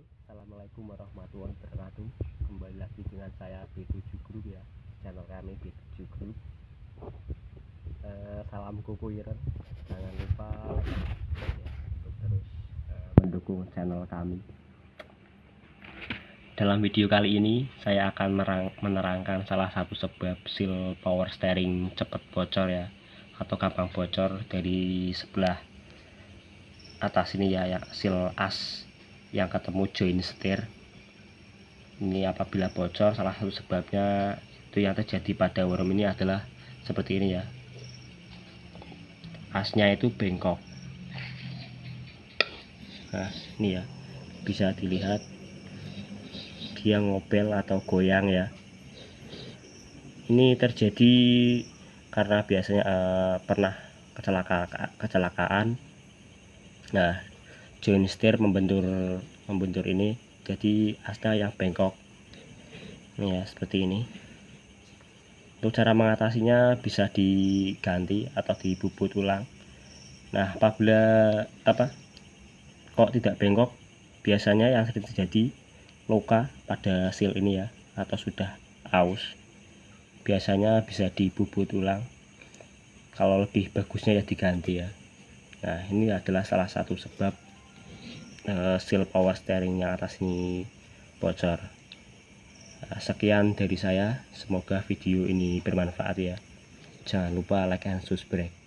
Assalamualaikum warahmatullahi wabarakatuh. Kembali lagi dengan saya B7 Group ya, channel kami B7 Group. Salam kukuiran, jangan lupa like ya, untuk terus mendukung channel kami. Dalam video kali ini saya akan menerangkan salah satu sebab seal power steering cepat bocor ya, atau gampang bocor dari sebelah atas ini ya, seal as yang ketemu join setir. Ini apabila bocor, salah satu sebabnya itu yang terjadi pada worm ini adalah seperti ini ya, asnya itu bengkok. Nah ini ya, bisa dilihat dia ngobel atau goyang ya. Ini terjadi karena biasanya pernah kecelakaan. Nah, join setir membentur ini, jadi asnya yang bengkok ini ya, seperti ini. Untuk cara mengatasinya bisa diganti atau dibubut ulang. Nah, apabila kok tidak bengkok, biasanya yang sering terjadi luka pada seal ini ya, atau sudah aus. Biasanya bisa dibubut ulang, kalau lebih bagusnya ya diganti ya. Nah, ini adalah salah satu sebab seal power steering yang atas ini bocor. Nah, sekian dari saya, semoga video ini bermanfaat ya. Jangan lupa like and subscribe.